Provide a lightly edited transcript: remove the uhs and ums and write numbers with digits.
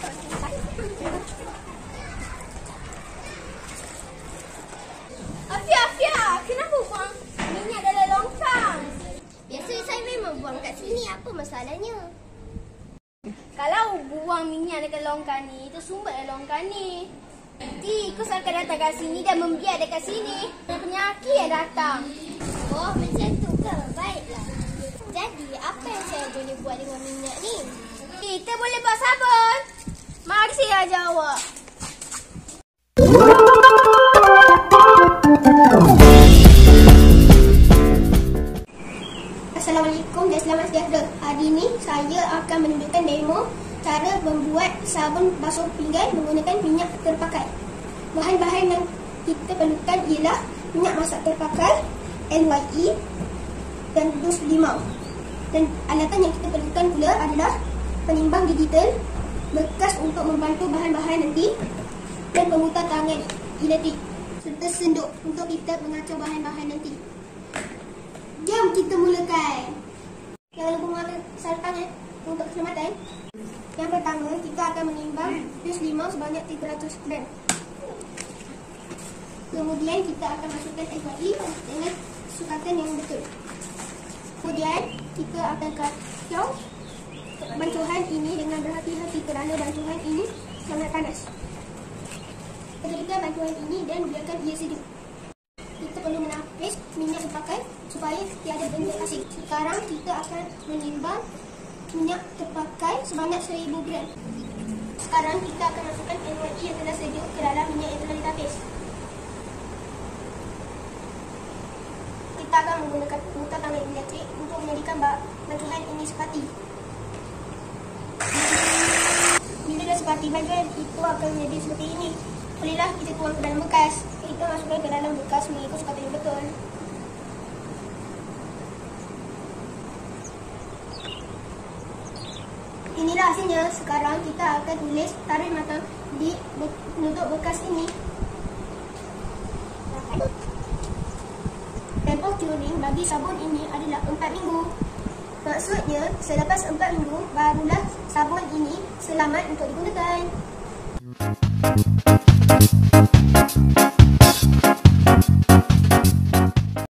Afia, kenapa buang minyak dalam longkang? Biasa saya memang buang kat sini, apa masalahnya? Kalau buang minyak dekat longkang ni, tersumbat dalam longkang ni. Tikus akan datang kat sini dan membiak dekat sini. Penyakit yang datang. Oh, macam tu ke? Baiklah. Jadi, apa yang saya boleh buat dengan minyak ni? Kita boleh buat sabun. Mari saya ajar awak. Assalamualaikum dan selamat sejahtera. Hari ini saya akan menunjukkan demo cara membuat sabun basuh pinggan menggunakan minyak terpakai. Bahan-bahan yang kita perlukan ialah minyak masak terpakai, LYE dan dus limau. Dan alatan yang kita perlukan pula adalah penimbang digital, bekas untuk membantu bahan-bahan nanti, dan pemutar tangan elektrik serta senduk untuk kita mengacau bahan-bahan nanti. Jom kita mulakan. Jangan lupa menggunakan sarung tangan untuk keselamatan. Yang pertama, kita akan menimbang dus limau sebanyak 300 gram. Kemudian kita akan masukkan LYE dengan sukatan yang betul. Kemudian kita akan kacau bancuhan ini dengan berhati-hati kerana bancuhan ini sangat panas. Kedapkan bancuhan ini dan biarkan ia sejuk. Kita perlu menapis minyak terpakai supaya tiada benda asing. Sekarang kita akan menimbang minyak terpakai sebanyak 1000 gram. Sekarang kita akan masukkan LYE yang telah sejuk ke dalam minyak yang telah ditapis. Kita akan menggunakan pemutar tangan elektrik untuk menjadikan bancuhan ini sepati. Bila dah sepati, bancuhan itu akan menjadi seperti ini. Bolehlah kita tuang ke dalam bekas. Kita masukkan ke dalam bekas mengikut sukatan yang betul. Inilah hasilnya. Sekarang kita akan tulis tarikh matang di penutup bekas ini. Tempoh curing bagi sabun ini adalah 4 minggu. Maksudnya, selepas 4 minggu, barulah sabun ini selamat untuk digunakan.